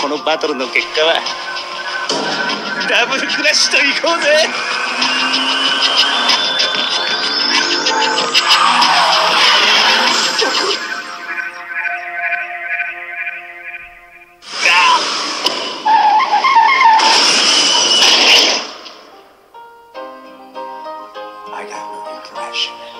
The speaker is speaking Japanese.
このバトルの結果はダブルクラッシュといこうぜ。 I got no impression.